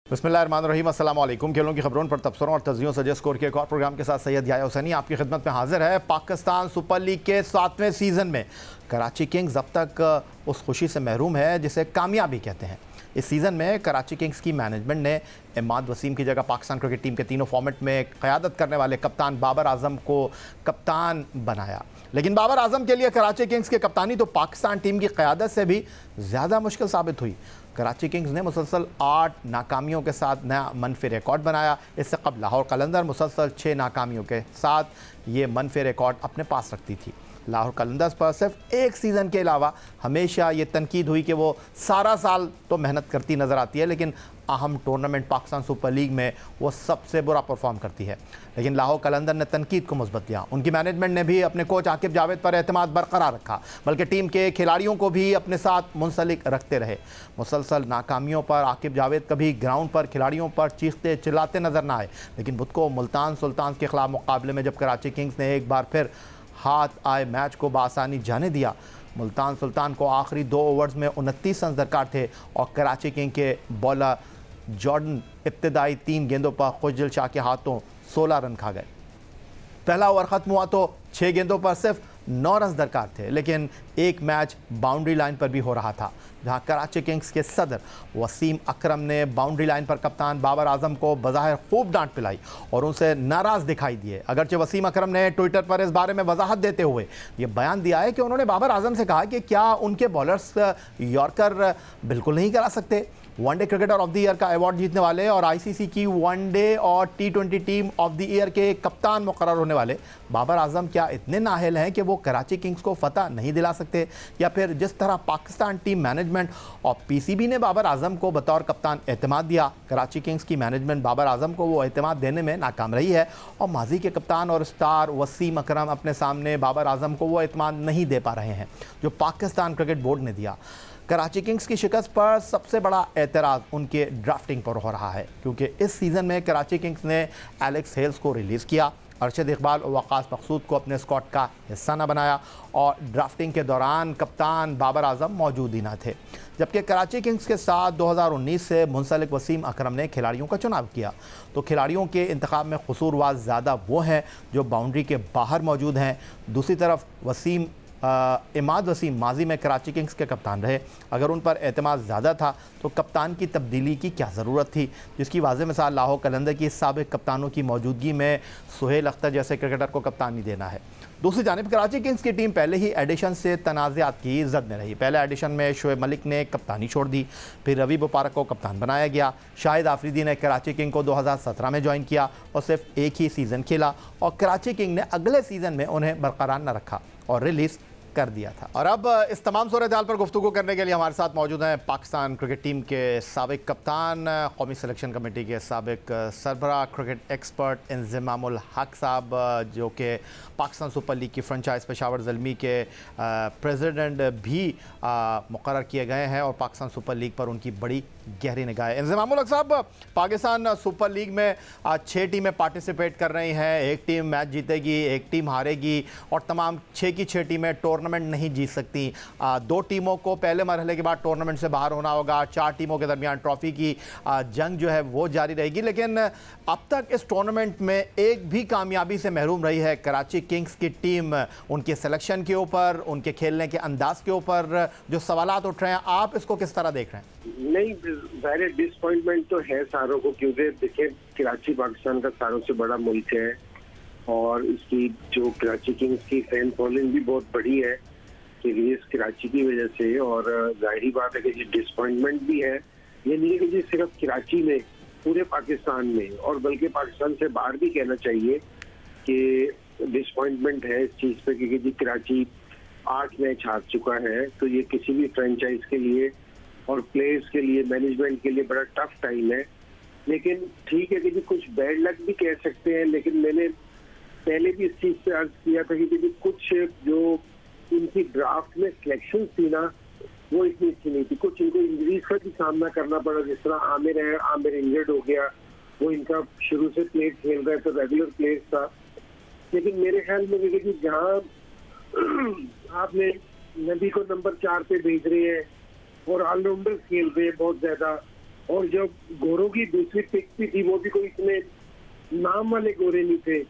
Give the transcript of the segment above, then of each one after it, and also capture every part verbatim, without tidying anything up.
बिस्मिल्लाहिर्रहमानिर्रहीम, अस्सलाम वालेकुम। खेलों की खबरों पर तबसरों और तज्जियों से स्कोर के एक और प्रोग्राम के साथ सैयद याया हुसैनी आपकी खिदमत में हाजिर है। पाकिस्तान सुपर लीग के सातवें सीज़न में कराची किंग्स अब तक उस खुशी से महरूम है जिसे कामयाबी कहते हैं। इस सीज़न में कराची किंग्स की मैनेजमेंट ने इमाद वसीम की जगह पाकिस्तान क्रिकेट टीम के तीनों फॉर्मेट में क़यादत करने वाले कप्तान बाबर आजम को कप्तान बनाया। लेकिन बाबर आजम के लिए कराची किंग्स की कप्तानी तो पाकिस्तान टीम की क़यादत से भी ज़्यादा मुश्किल साबित हुई। कराची किंग्स ने मुसलसल आठ नाकामियों के साथ नया मनफी रिकॉर्ड बनाया। इससे कबल लाहौर कलंदर मुसलसल छः नाकामियों के साथ ये मनफी रिकॉर्ड अपने पास रखती थी। लाहौर कलंदर्स पर सिर्फ एक सीज़न के अलावा हमेशा ये तनकीद हुई कि वो सारा साल तो मेहनत करती नज़र आती है, लेकिन अहम टूर्नामेंट पाकिस्तान सुपर लीग में वो सबसे बुरा परफॉर्म करती है। लेकिन लाहौर कलंदर ने तनकीद को मुस्बत लिया। उनकी मैनेजमेंट ने भी अपने कोच आकिब जावेद पर एतमाद बरकरार रखा, बल्कि टीम के खिलाड़ियों को भी अपने साथ मुंसलिक रखते रहे। मुसलसल नाकामियों पर आकिब जावेद कभी ग्राउंड पर खिलाड़ियों पर चीखते चिल्लाते नजर ना आए, लेकिन बुध को मुल्तान सुल्तान के खिलाफ मुकाबले में जब कराची किंग्स ने एक बार फिर हाथ आए मैच को बासानी जाने दिया। मुल्तान सुल्तान को आखिरी दो ओवर्स में उनतीस रन दरकार थे और कराची किंग के बॉलर जॉर्डन इब्तदाई तीन गेंदों पर खुशदिल शाह के हाथों सोलह रन खा गए। पहला ओवर ख़त्म हुआ तो छः गेंदों पर सिर्फ नौ रन दरकार थे, लेकिन एक मैच बाउंड्री लाइन पर भी हो रहा था, जहां कराची किंग्स के सदर वसीम अकरम ने बाउंड्री लाइन पर कप्तान बाबर आजम को बज़ाहिर खूब डांट पिलाई और उनसे नाराज़ दिखाई दिए। अगरचे वसीम अकरम ने ट्विटर पर इस बारे में वजाहत देते हुए ये बयान दिया है कि उन्होंने बाबर आजम से कहा कि क्या उनके बॉलर्स यॉर्कर बिल्कुल नहीं करा सकते। One day cricketer of the year का अवार्ड जीतने वाले और आईसीसी की वनडे और T twenty team of the year के कप्तान मुकर्रर होने वाले बाबर आजम क्या इतने नाअहल हैं कि वो कराची किंग्स को फतह नहीं दिला सकते? या फिर जिस तरह पाकिस्तान टीम मैनेजमेंट और पीसीबी ने बाबर आजम को बतौर कप्तान एतमाद दिया, कराची किंग्स की मैनेजमेंट बाबर आजम को वो एतमाद देने में नाकाम रही है और माजी के कप्तान और स्टार वसीम अकरम अपने सामने बाबर आजम को वो एतमाद नहीं दे पा रहे हैं जो पाकिस्तान क्रिकेट बोर्ड ने दिया। कराची किंग्स की शिकस्त पर सबसे बड़ा एतराज़ उनके ड्राफ्टिंग पर हो रहा है, क्योंकि इस सीज़न में कराची किंग्स ने एलेक्स हेल्स को रिलीज़ किया, अरशद इकबाल और वकास मकसूद को अपने स्क्वाड का हिस्सा न बनाया और ड्राफ्टिंग के दौरान कप्तान बाबर आजम मौजूद ही न थे। जबकि कराची किंग्स के साथ दो हज़ार उन्नीस से मुंसलिक वसीम अकरम ने खिलाड़ियों का चुनाव किया, तो खिलाड़ियों के इंतखाब में कसूरवार ज़्यादा वो हैं जो बाउंड्री के बाहर मौजूद हैं। दूसरी तरफ वसीम आ, इमाद वसीम माजी में कराची किंग्स के कप्तान रहे। अगर उन पर एतमाद ज़्यादा था तो कप्तान की तब्दीली की क्या ज़रूरत थी, जिसकी वाज़ेह मिसाल लाहौर कलंदर की साबिक़ कप्तानों की मौजूदगी में सुहेल अख्तर जैसे क्रिकेटर को कप्तानी देना है। दूसरी जानिब कराची किंग्स की टीम पहले ही एडिशन से तनाज़ात की जद में रही। पहले एडिशन में शोएब मलिक ने कप्तानी छोड़ दी, फिर रवि मुबारक को कप्तान बनाया गया। शाहिद आफरीदी ने कराची किंग को दो हज़ार सत्रह में ज्वाइन किया और सिर्फ एक ही सीज़न खेला और कराची किंग ने अगले सीज़न में उन्हें बरकरार न रखा और रिलीज़ कर दिया था। और अब इस तमाम सूरत हाल पर गुफ्तगू करने के लिए हमारे साथ मौजूद हैं पाकिस्तान क्रिकेट टीम के साबिक कप्तान, कौमी सिलेक्शन कमेटी के साबिक सरबराह, क्रिकेट एक्सपर्ट इंज़मामुल हक साहब, जो कि पाकिस्तान सुपर लीग की फ्रेंचाइज पेशावर ज़ल्मी के प्रेसिडेंट भी मुकर्रर किए गए हैं और पाकिस्तान सुपर लीग पर उनकी बड़ी गहरी निगाह है। इंज़मामुल हक साहब, पाकिस्तान सुपर लीग में छः टीमें पार्टिसिपेट कर रही हैं, एक टीम मैच जीतेगी, एक टीम हारेगी और तमाम छः की छः टीमें टूर्नामेंट नहीं जीत सकती। आ, दो टीमों को पहले मरहले के बाद टूर्नामेंट से बाहर होना होगा। चार टीमों के दरमियान ट्रॉफी की आ, जंग जो है वो जारी रहेगी। लेकिन अब तक इस टूर्नामेंट में एक भी कामयाबी से महरूम रही है कराची किंग्स की टीम। उनके सिलेक्शन के ऊपर, उनके खेलने के अंदाज के ऊपर जो सवालात उठ रहे हैं, आप इसको किस तरह देख रहे हैं? नहीं, ज़ाहिर डिसअपॉइंटमेंट तो है सारों को, क्योंकि देखिए कराची पाकिस्तान का सारों से बड़ा मुल्क है और इसकी जो कराची किंग्स की फैन फॉलोइंग भी बहुत बड़ी है कि रेस कराची की वजह से। और जाहिर बात है कि जी डिसअपॉइंटमेंट भी है। ये नहीं है कि जी सिर्फ कराची में, पूरे पाकिस्तान में और बल्कि पाकिस्तान से बाहर भी कहना चाहिए कि डिसअपॉइंटमेंट है इस चीज़ पे, क्योंकि जी कराची आठ मैच हार चुका है। तो ये किसी भी फ्रेंचाइज के लिए और प्लेयर्स के लिए, मैनेजमेंट के लिए बड़ा टफ टाइम है। लेकिन ठीक है कि जी कुछ बैड लक भी कह सकते हैं, लेकिन मैंने पहले भी इस चीज़ पे अर्ज किया था कि कुछ जो इनकी ड्राफ्ट में सिलेक्शन थी ना, वो इतनी अच्छी नहीं थी। कुछ इनको इंजरीज का भी सामना करना पड़ा, जिस तरह आमिर है, आमिर इंजर्ड हो गया, वो इनका शुरू से प्लेयर खेल रहा है तो रेगुलर प्लेयर था। लेकिन मेरे ख्याल में देखिए जहाँ आपने नबी को नंबर चार पे भेज रहे हैं और ऑलराउंडर खेल रहे हैं बहुत ज्यादा, और जब गोरों की दूसरी पिक भी थी वो भी कोई इतने नाम वाले गोरे नहीं थे,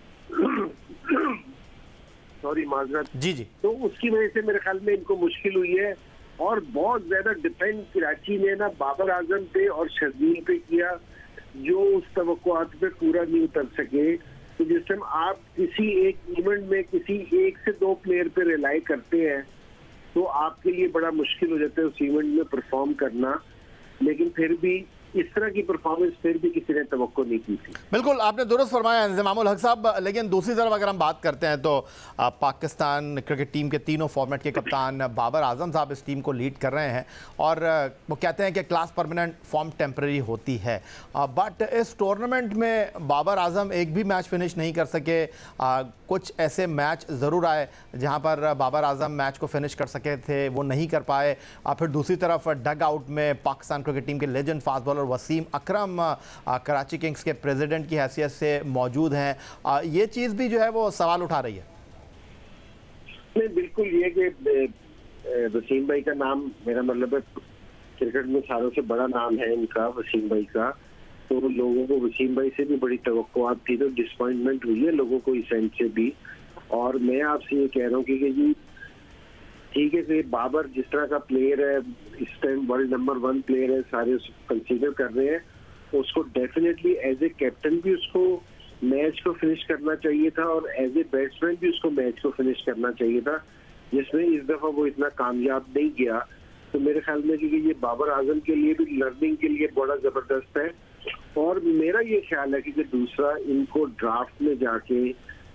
सॉरी माजरत जी जी, तो उसकी वजह से मेरे ख्याल में इनको मुश्किल हुई है। और बहुत ज्यादा डिपेंड कराची ने ना बाबर आजम पे और शर्जील पे किया, जो उस तवक्कुआत पे पूरा नहीं उतर सके। तो जिस टाइम आप किसी एक इवेंट में किसी एक से दो प्लेयर पे रिलाई करते हैं तो आपके लिए बड़ा मुश्किल हो जाता है उस इवेंट में परफॉर्म करना। लेकिन फिर भी इस तरह की परफॉर्मेंस फिर भी किसी ने तवक्को नहीं की थी। बिल्कुल आपने दुरुस्त फरमाया इंज़मामुल हक साहब। लेकिन दूसरी तरफ अगर हम बात करते हैं तो आ, पाकिस्तान क्रिकेट टीम के तीनों फॉर्मेट के कप्तान बाबर आजम साहब इस टीम को लीड कर रहे हैं और आ, वो कहते हैं कि क्लास परमानेंट, फॉर्म टेम्पररी होती है। बट इस टूर्नामेंट में बाबर आजम एक भी मैच फिनिश नहीं कर सके। आ, कुछ ऐसे मैच ज़रूर आए जहाँ पर बाबर आजम मैच को फिनिश कर सके थे, वो नहीं कर पाए। आ, फिर दूसरी तरफ डग आउट में पाकिस्तान क्रिकेट टीम के legend fast bowler Wasim Akram आ, कराची किंग्स के प्रेसिडेंट की हैसियत से मौजूद हैं। आ, ये चीज़ भी जो है वो सवाल उठा रही है। नहीं, बिल्कुल ये कि वसीम भाई का नाम, मेरा मतलब है क्रिकेट में सारों से बड़ा नाम है इनका, वसीम भाई का। तो लोगों को वसीम भाई से भी बड़ी तवक्कुआत थी, तो डिसअपॉइंटमेंट हुई है लोगों को इस एंड से भी। और मैं आपसे ये कह रहा हूँ कि जी ठीक है कि बाबर जिस तरह का प्लेयर है, इस time world number one player है, सारे कंसीडर कर रहे हैं, उसको डेफिनेटली एज ए कैप्टन भी उसको मैच को फिनिश करना चाहिए था और एज ए बैट्समैन भी उसको मैच को फिनिश करना चाहिए था, जिसमें इस दफा वो इतना कामयाब नहीं गया। तो मेरे ख्याल में कि ये बाबर आजम के लिए भी लर्निंग के लिए बड़ा जबरदस्त है। और मेरा ये ख्याल है कि दूसरा, इनको ड्राफ्ट में जाके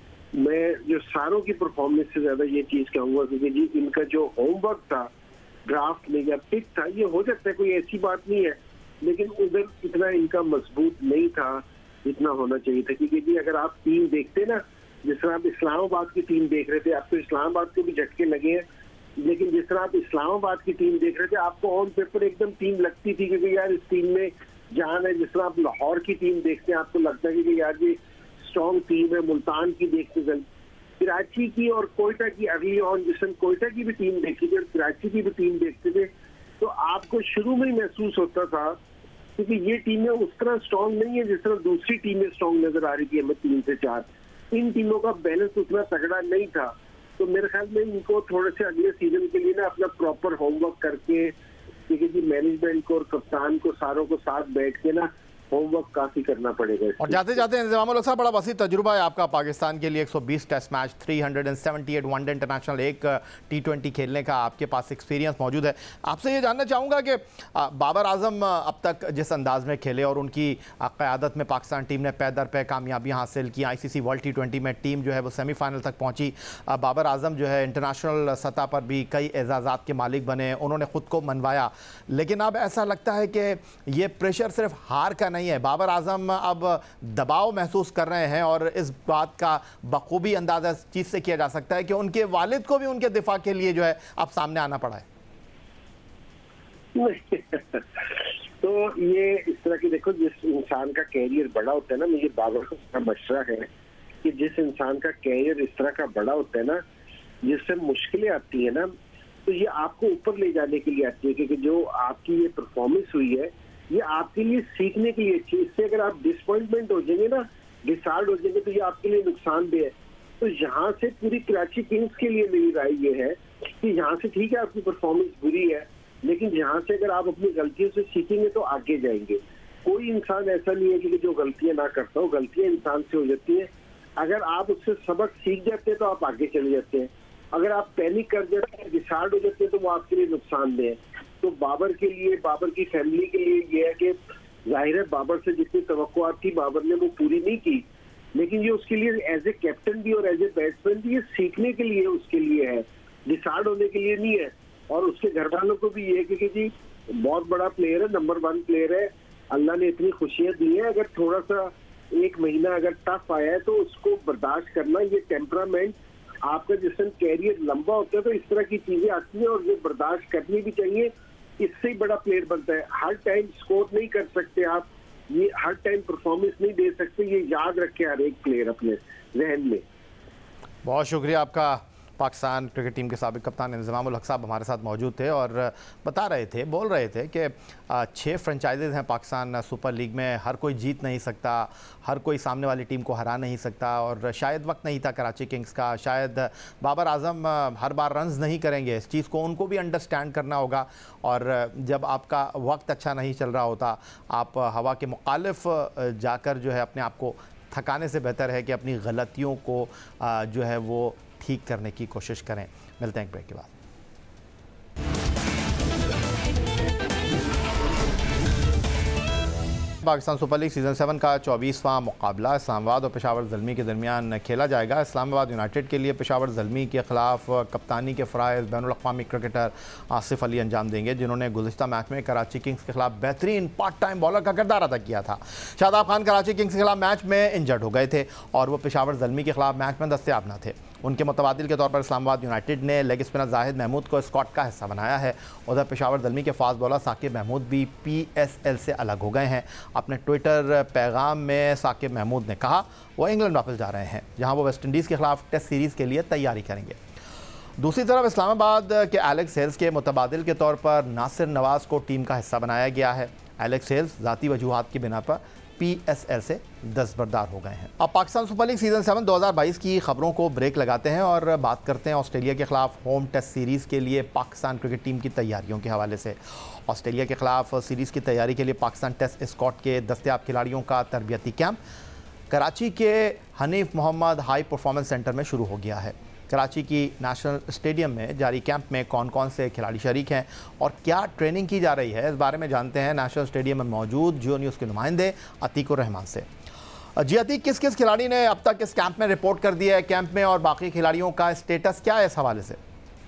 मैं जो सारों की परफॉर्मेंस से ज्यादा ये चीज कहूंगा क्योंकि जी इनका जो होमवर्क था ड्राफ्ट में या पिक था, ये हो सकता है कोई ऐसी बात नहीं है, लेकिन उधर इतना इनका मजबूत नहीं था जितना होना चाहिए था। क्योंकि जी अगर आप टीम देखते ना, जिस तरह आप इस्लामाबाद की टीम देख रहे थे, आपको इस्लामाबाद को भी झटके लगे हैं, लेकिन जिस तरह आप इस्लामाबाद की टीम देख रहे थे आपको ऑन पेपर एकदम टीम लगती थी क्योंकि यार इस टीम में जान है। जिस तरह आप लाहौर की टीम देखते हैं आपको लगता है कि यार ये स्ट्रॉन्ग टीम है। मुल्तान की देखते थे, कराची की और कोयटा की अर्ली ऑन, जिसमें कोयटा की भी टीम देखी थी और कराची की भी टीम देखते थे, तो आपको शुरू में ही महसूस होता था क्योंकि ये टीमें उस तरह स्ट्रॉन्ग नहीं है जिस तरह दूसरी टीमें स्ट्रॉन्ग नजर आ रही थी हमें तीन से चार। इन टीमों का बैलेंस उतना तगड़ा नहीं था। तो मेरे ख्याल में इनको थोड़े से अगले सीजन के लिए ना अपना प्रॉपर होमवर्क करके, क्योंकि जी मैनेजमेंट को और कप्तान को सारों को साथ बैठ के ना होमवर्क काफी करना पड़ेगा। और जाते जाते इंज़मामुल हक साहब, बड़ा वसी तजुर्बा है आपका पाकिस्तान के लिए, एक सौ बीस टेस्ट मैच, तीन सौ अठहत्तर वनडे इंटरनेशनल, एक टी ट्वेंटी खेलने का आपके पास एक्सपीरियंस मौजूद है। आपसे ये जानना चाहूँगा कि बाबर आजम अब तक जिस अंदाज में खेले और उनकी क़यादत में पाकिस्तान टीम ने पै दर पे कामयाबियाँ हासिल की, I C C world T twenty में टीम जो है वो सेमीफाइनल तक पहुँची, बाबर आजम जो है इंटरनेशनल सतह पर भी कई एजाज़ात के मालिक बने, उन्होंने ख़ुद को मनवाया। लेकिन अब ऐसा लगता है कि ये प्रेशर सिर्फ हार का नहीं है, बाबर आजम अब दबाव महसूस कर रहे हैं और इस बात का बखूबी अंदाजा इस चीज से किया जा सकता है कि उनके वालिद को भी उनके दिफा के लिए जो है अब सामने आना पड़ा है। तो ये इस तरह की, देखो जिस इंसान का कैरियर बड़ा होता है ना, मुझे बाबर का मशवरा है कि जिस इंसान का कैरियर इस तरह का बड़ा होता है ना, जिससे मुश्किलें आती है ना, तो ये आपको ऊपर ले जाने के लिए आती है। क्योंकि जो आपकी ये परफॉर्मेंस हुई है ये आपके लिए सीखने के लिए अच्छी। इससे अगर आप डिसअपॉइंटमेंट हो जाएंगे ना, डिसहार्ड हो जाएंगे, तो ये आपके लिए नुकसानदेह है। तो यहाँ से पूरी कराची किंग्स के लिए मेरी राय ये है कि यहाँ से ठीक है आपकी परफॉर्मेंस बुरी है, लेकिन यहाँ से अगर आप अपनी गलतियों से सीखेंगे तो आगे जाएंगे। कोई इंसान ऐसा नहीं है कि जो गलतियां ना करता हो, गलतियां इंसान से हो जाती है। अगर आप उससे सबक सीख जाते हैं तो आप आगे चले जाते हैं। अगर आप पैनिक कर जाते हैं, डिसहार्ड हो जाते हैं, तो वो आपके लिए नुकसानदेह है। तो बाबर के लिए, बाबर की फैमिली के लिए ये है कि जाहिर है बाबर से जितनी तवक्कुआत थी बाबर ने वो पूरी नहीं की, लेकिन ये उसके लिए एज ए कैप्टन भी और एज ए बैट्समैन भी ये सीखने के लिए उसके लिए है, डिसाइड होने के लिए नहीं है। और उसके घर वालों को भी ये है कि जी बहुत बड़ा प्लेयर है, नंबर वन प्लेयर है, अल्लाह ने इतनी खुशियां दी है, अगर थोड़ा सा एक महीना अगर टफ आया है तो उसको बर्दाश्त करना, ये टेम्परामेंट आपका जिसमें कैरियर लंबा होता है तो इस तरह की चीजें आती हैं और ये बर्दाश्त करनी भी चाहिए। इससे ही बड़ा प्लेयर बनता है। हर टाइम स्कोर नहीं कर सकते आप, ये हर टाइम परफॉर्मेंस नहीं दे सकते, ये याद रखे हर एक प्लेयर अपने जहन में। बहुत शुक्रिया आपका पाकिस्तान क्रिकेट टीम के साबिक कप्तान इंज़मामुल हक साहब हमारे साथ मौजूद थे और बता रहे थे, बोल रहे थे कि छः फ्रेंचाइजीज़ हैं पाकिस्तान सुपर लीग में, हर कोई जीत नहीं सकता, हर कोई सामने वाली टीम को हरा नहीं सकता और शायद वक्त नहीं था कराची किंग्स का, शायद बाबर आजम हर बार रन्स नहीं करेंगे। इस चीज़ को उनको भी अंडरस्टैंड करना होगा और जब आपका वक्त अच्छा नहीं चल रहा होता, आप हवा के मुखालिफ जाकर जो है अपने आप को थकाने से बेहतर है कि अपनी गलतियों को जो है वो ठीक करने की कोशिश करें। मिलते हैं एक ब्रेक के बाद। Pakistan Super League season seven का चौबीसवां मुकाबला इस्लामाबाद और पेशावर ज़ल्मी के दरमियान खेला जाएगा। इस्लामाबाद यूनाइटेड के लिए पेशावर ज़ल्मी के ख़िलाफ़ कप्तानी के फ़राइज़ बैनुल-अक़वामी क्रिकेटर आसिफ अली अंजाम देंगे, जिन्होंने गुज़िश्ता मैच में कराची किंग्स के ख़िलाफ़ बेहतरीन पार्ट टाइम बॉलर का किरदार अदा किया था। शादाब खान कराची किंग्स के खिलाफ मैच में इंजर्ड हो गए थे और वो पेशावर ज़ल्मी के ख़िलाफ़ मैच में दस्तयाब न थे। उनके मुतबादिल के तौर पर इस्लामाबाद यूनाइटेड ने लेग स्पिनर जाहिद महमूद को स्क्वाड का हिस्सा बनाया है। उधर पेशावर ज़ल्मी के फास्ट बॉलर साकिब महमूद भी पी एस एल से अलग हो गए हैं। अपने ट्विटर पैगाम में साकिब महमूद ने कहा वो इंग्लैंड वापस जा रहे हैं, जहां वो वेस्ट इंडीज़ के खिलाफ टेस्ट सीरीज़ के लिए तैयारी करेंगे। दूसरी तरफ इस्लामाबाद के एलेक्स हेल्स के मुतबादिल के तौर पर नासिर नवाज़ को टीम का हिस्सा बनाया गया है। एलेक्स हेल्स ज़ाती वजूहात की बिना पर पी एस एल से दस्तबरदार हो गए हैं। अब Pakistan Super League season seven दो हज़ार बाईस की खबरों को ब्रेक लगाते हैं और बात करते हैं ऑस्ट्रेलिया के खिलाफ होम टेस्ट सीरीज़ के लिए पाकिस्तान क्रिकेट टीम की तैयारियों के हवाले से। ऑस्ट्रेलिया के खिलाफ सीरीज़ की तैयारी के लिए पाकिस्तान टेस्ट स्क्वाड के दस्तयाब खिलाड़ियों का तरबियती कैंप कराची के Hanif Mohammad high performance centre में शुरू हो गया है। कराची की नेशनल स्टेडियम में जारी कैंप में कौन कौन से खिलाड़ी शरीक हैं और क्या ट्रेनिंग की जा रही है, इस बारे में जानते हैं नेशनल स्टेडियम में मौजूद जियो न्यूज़ के नुमाइंदे अतीकुर रहमान से। जी अतीक, किस किस खिलाड़ी ने अब तक इस कैंप में रिपोर्ट कर दिया है कैंप में, और बाकी खिलाड़ियों का स्टेटस क्या है इस हवाले से?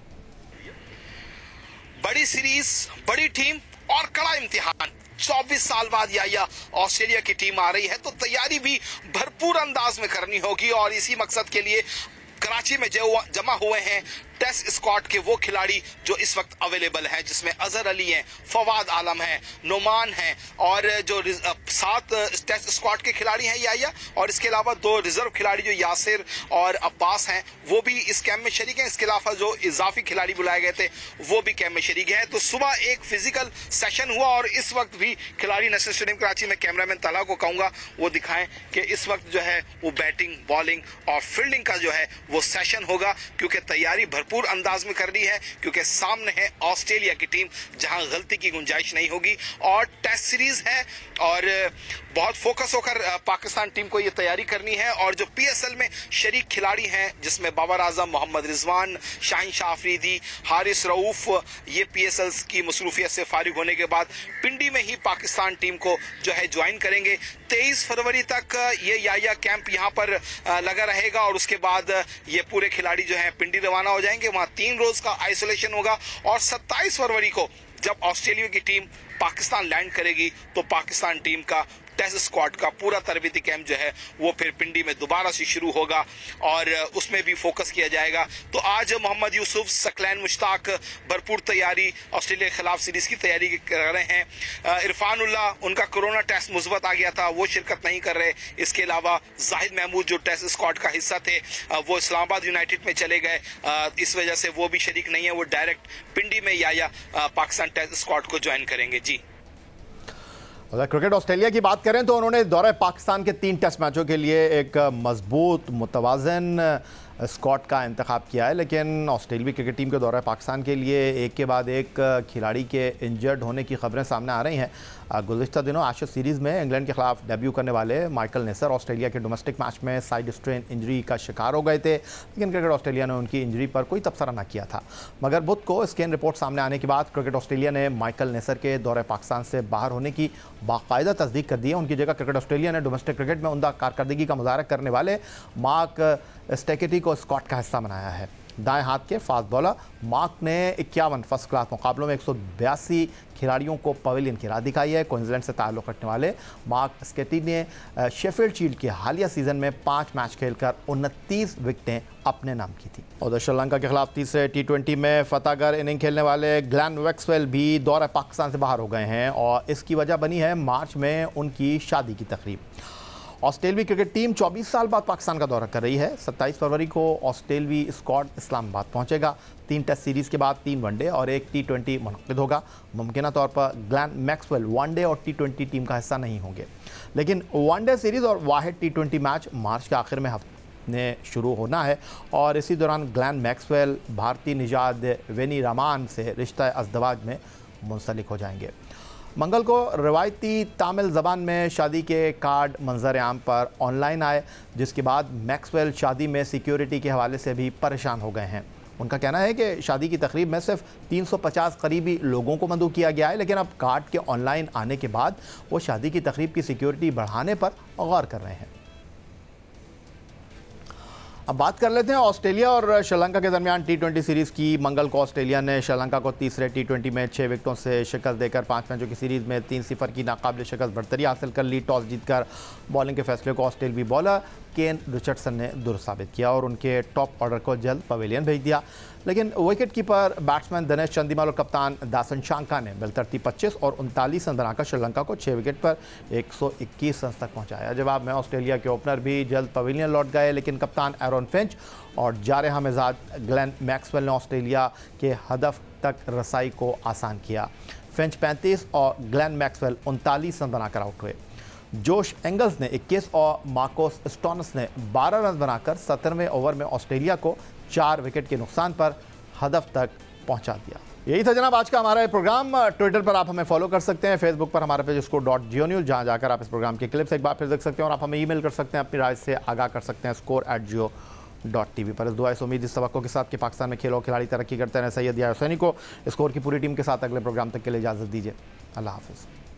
बड़ी सीरीज, बड़ी टीम और कड़ा इम्तिहान, चौबीस साल बाद या ऑस्ट्रेलिया की टीम आ रही है तो तैयारी भी भरपूर अंदाज में करनी होगी और इसी मकसद के लिए कराची में जो जमा हुए हैं टेस्ट स्क्वाड के वो खिलाड़ी जो इस वक्त अवेलेबल हैं, जिसमें अजहर अली हैं, फवाद आलम हैं, नुमान हैं और जो सात टेस्ट स्क्वाड के खिलाड़ी हैं याया, और इसके अलावा दो रिजर्व खिलाड़ी जो यासिर और अब्बास हैं वो भी इस कैंप में शरीक हैं। इसके अलावा जो इजाफी खिलाड़ी बुलाए गए थे वो भी कैंप में शरीक हैं। तो सुबह एक फिजिकल सेशन हुआ और इस वक्त भी खिलाड़ी नेशनल स्टेडियम कराची में, कैमरामैन तला को कहूँगा वो दिखाएं कि इस वक्त जो है वो बैटिंग, बॉलिंग और फील्डिंग का जो है वो सेशन होगा, क्योंकि तैयारी भरपूर अंदाज में कर ली है, क्योंकि सामने है ऑस्ट्रेलिया की टीम जहां गलती की गुंजाइश नहीं होगी और टेस्ट सीरीज है और बहुत फोकस होकर पाकिस्तान टीम को ये तैयारी करनी है। और जो पी एस एल में शरीक खिलाड़ी हैं जिसमें बाबर आजम, मोहम्मद रिजवान, शाहीन शाह अफरीदी, हारिस रऊफ, ये पी एस एल की मसरूफियत से फारिग होने के बाद पिंडी में ही पाकिस्तान टीम को जो है ज्वाइन करेंगे। तेईस फरवरी तक ये याया कैंप यहाँ पर लगा रहेगा और उसके बाद ये पूरे खिलाड़ी जो है पिंडी रवाना हो जाएंगे। वहाँ तीन रोज का आइसोलेशन होगा और सत्ताईस फरवरी को जब ऑस्ट्रेलिया की टीम पाकिस्तान लैंड करेगी तो पाकिस्तान टीम का टेस्ट स्क्वाड का पूरा तरबीती कैंप जो है वो फिर पिंडी में दोबारा से शुरू होगा और उसमें भी फोकस किया जाएगा। तो आज मोहम्मद यूसुफ, सकलैन मुश्ताक भरपूर तैयारी ऑस्ट्रेलिया के खिलाफ सीरीज की तैयारी कर रहे हैं। इरफान उल्लाह, उनका कोरोना टेस्ट मुस्बत आ गया था, वो शिरकत नहीं कर रहे। इसके अलावा जाहिद महमूद जो टेस्ट स्क्वाड का हिस्सा थे वो इस्लामाबाद यूनाइटेड में चले गए, इस वजह से वो भी शरीक नहीं है, वो डायरेक्ट पिंडी में या, या पाकिस्तान टेस्ट स्क्वाड को ज्वाइन करेंगे। जी अगर क्रिकेट ऑस्ट्रेलिया की बात करें तो उन्होंने दौरे पाकिस्तान के तीन टेस्ट मैचों के लिए एक मजबूत मुतवाज़न स्क्वाड का इंतखाब किया है, लेकिन ऑस्ट्रेलियाई क्रिकेट टीम के दौरे पाकिस्तान के लिए एक के बाद एक खिलाड़ी के इंजर्ड होने की खबरें सामने आ रही हैं। गुज़िश्ता दिनों एशेज़ सीरीज़ में इंग्लैंड के खिलाफ डेब्यू करने वाले माइकल नेसर ऑस्ट्रेलिया के डोमेस्टिक मैच में साइड स्ट्रेन इंजरी का शिकार हो गए थे, लेकिन क्रिकेट ऑस्ट्रेलिया ने उनकी इंजरी पर कोई तबसरा न किया था। मगर बुध को स्कैन रिपोर्ट सामने आने के बाद क्रिकेट ऑस्ट्रेलिया ने माइकल नेसर के दौरे पाकिस्तान से बाहर होने की बाकायदा तस्दीक कर दी है। उनकी जगह क्रिकेट ऑस्ट्रेलिया ने डोमेस्टिक क्रिकेट में उमदा कारकर्दगी का मुजाहरा करने वाले मार्क स्टेकेटी को स्क्वाड का हिस्सा बनाया है। दाएं हाथ के फास्ट बॉलर मार्क ने इक्यावन फर्स्ट क्लास मुकाबलों में एक सौ बयासी खिलाड़ियों को पवेलियन की राह दिखाई है। क्वींसलैंड से ताल्लुक़ रखने वाले मार्क स्केटी ने शेफील्ड शील्ड के हालिया सीजन में पाँच मैच खेलकर उनतीस विकेटें अपने नाम की थी। उधर श्रीलंका के खिलाफ तीसरे टी ट्वेंटी में फतहगर इनिंग खेलने वाले ग्लेन मैक्सवेल भी दौरे पाकिस्तान से बाहर हो गए हैं और इसकी वजह बनी है मार्च में उनकी शादी की तकरीब। ऑस्ट्रेलवी क्रिकेट टीम चौबीस साल बाद पाकिस्तान का दौरा कर रही है। सत्ताईस फरवरी को ऑस्ट्रेलवी स्क्वाड इस्लामाबाद पहुंचेगा। तीन टेस्ट सीरीज़ के बाद तीन वनडे और एक टी ट्वेंटी मुनक़िद होगा। मुमकिन तौर पर ग्लेन मैक्सवेल वनडे और टी ट्वेंटी टीम का हिस्सा नहीं होंगे, लेकिन वनडे सीरीज़ और वाहिद टी ट्वेंटी मैच मार्च के आखिर में ने शुरू होना है और इसी दौरान ग्लेन मैक्सवेल भारतीय निजाद वेनी रमान से रिश्ता अज़दवाज में मुंसलिक हो जाएंगे। मंगल को रवायती तामिल ज़बान में शादी के कार्ड मंजर आम पर ऑनलाइन आए, जिसके बाद मैक्सवेल शादी में सिक्योरिटी के हवाले से भी परेशान हो गए हैं। उनका कहना है कि शादी की तकरीब में सिर्फ तीन सौ पचास करीबी लोगों को मदऊ किया गया है, लेकिन अब कार्ड के ऑनलाइन आने के बाद वो शादी की तकरीब की सिक्योरिटी बढ़ाने पर गौर कर रहे हैं। अब बात कर लेते हैं ऑस्ट्रेलिया और श्रीलंका के दरमियान टी ट्वेंटी सीरीज़ की। मंगल को ऑस्ट्रेलिया ने श्रीलंका को तीसरे टी ट्वेंटी में छः विकेटों से शिकस्त देकर पाँच मैचों की सीरीज़ में तीन सिफर की नाकाबिल शिकस्त बढ़तरी हासिल कर ली। टॉस जीतकर बॉलिंग के फैसले को ऑस्ट्रेलवी बॉलर केन रिचर्डसन ने दुरुस्त साबित किया और उनके टॉप ऑर्डर को जल्द पवेलियन भेज दिया, लेकिन wicket keeper batsman Dinesh Chandimal और कप्तान दासन शांका ने बिलतरतीब पच्चीस और उनतालीस रन बनाकर श्रीलंका को छः विकेट पर एक सौ इक्कीस रन तक पहुंचाया। जवाब में ऑस्ट्रेलिया के ओपनर भी जल्द पवेलियन लौट गए, लेकिन कप्तान एरन फिंच और जारह मिजाज ग्लेन मैक्सवेल ने ऑस्ट्रेलिया के हदफ तक रसाई को आसान किया। फिंच पैंतीस और ग्लेन मैक्सवेल उनतालीस रन बनाकर आउट हुए। जोश एंगल्स ने इक्कीस और मार्कोस स्टोनस ने बारह रन बनाकर सत्रहवें ओवर में ऑस्ट्रेलिया को चार विकेट के नुकसान पर हदफ तक पहुंचा दिया। यही था जनाब आज का हमारा प्रोग्राम। ट्विटर पर आप हमें फॉलो कर सकते हैं, फेसबुक पर हमारा page score dot Geo news, जहाँ जाकर आप इस प्रोग्राम के क्लिप्स एक बार फिर देख सकते हैं और आप हमें ईमेल कर सकते हैं, अपनी राय से आगाह कर सकते हैं score at Geo dot T V पर। इस दुआ इस उम्मीद इस तवक्को के साथ कि पाकिस्तान में खेल और खिलाड़ी तरक्की करते हैं। सैयद याया हुसैनी को स्कोर की पूरी टीम के साथ अगले प्रोग्राम तक के लिए इजाज़त दीजिए। अल्लाह हाफ़िज़।